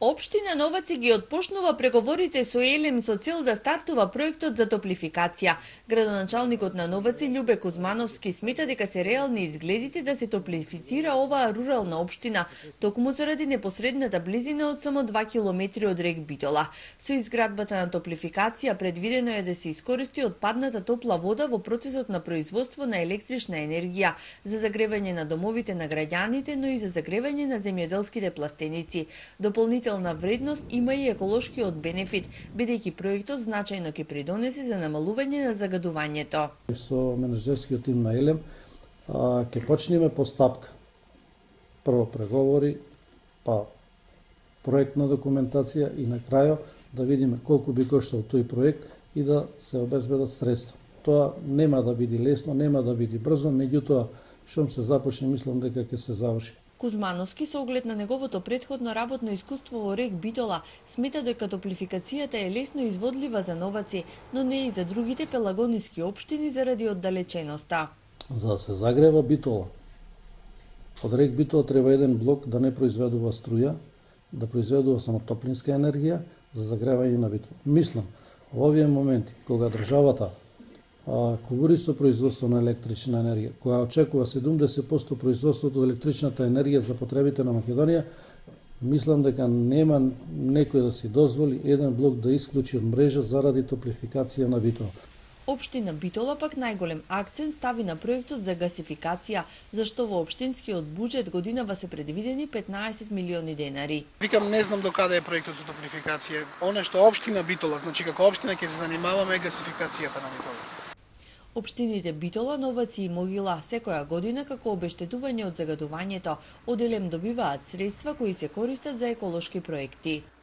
Општина Новаци ги отпочнува преговорите со Елем со цел да стартува проектот за топлификација. Градоначалникот на Новаци Љубе Кузмановски смета дека се реални изгледите да се топлифицира оваа рурална општина, токму заради непосредната близина од само 2 километри од рек Битола. Со изградбата на топлификација предвидено е да се искористи отпадната топла вода во процесот на производство на електрична енергија за загревање на домовите на граѓаните, но и за загревање на земјоделските пластеници. Дополнителна вредност има и еколошкиот бенефит, бидејќи проектот значајно ќе придонесе за намалување на загадувањето. Со менаџерскиот тим на Елем ќе почнеме постапка. Прво преговори, па проектна документација и на крајот да видиме колку би коштал тој проект и да се обезбедат средства. Тоа нема да биде лесно, нема да биде брзо, меѓутоа шум се започне, мислам дека ќе се заврши. Кузмановски, со оглед на неговото претходно работно искуство во рек Битола, смета дека топлификацијата е лесно изводлива за Новаци, но не и за другите пелагониски општини заради оддалеченоста. За да се загрева Битола, од рек Битола треба еден блок да не произведува струја, да произведува само топлинска енергија за загревање на Битола. Мислам, во овие моменти, кога државата кувури со производство на електрична енергија, која очекува 70% производството од електричната енергија за потребите на Македонија, мислам дека нема некој да си дозволи еден блок да исклучи од мрежа заради топлификација на Битола. Општина Битола пак најголем акцент стави на проектот за гасификација, зашто во општинскиот буџет годинава се предвидени 15 милиони денари. Викам, не знам до каде е проектот за топлификација. Оно што општина Битола, значи како општина ќе се занимаваме е гасификацијата на Битола. Општините Битола, Новаци и Могила секоја година како обештетување од загадувањето од Елем добиваат средства кои се користат за еколошки проекти.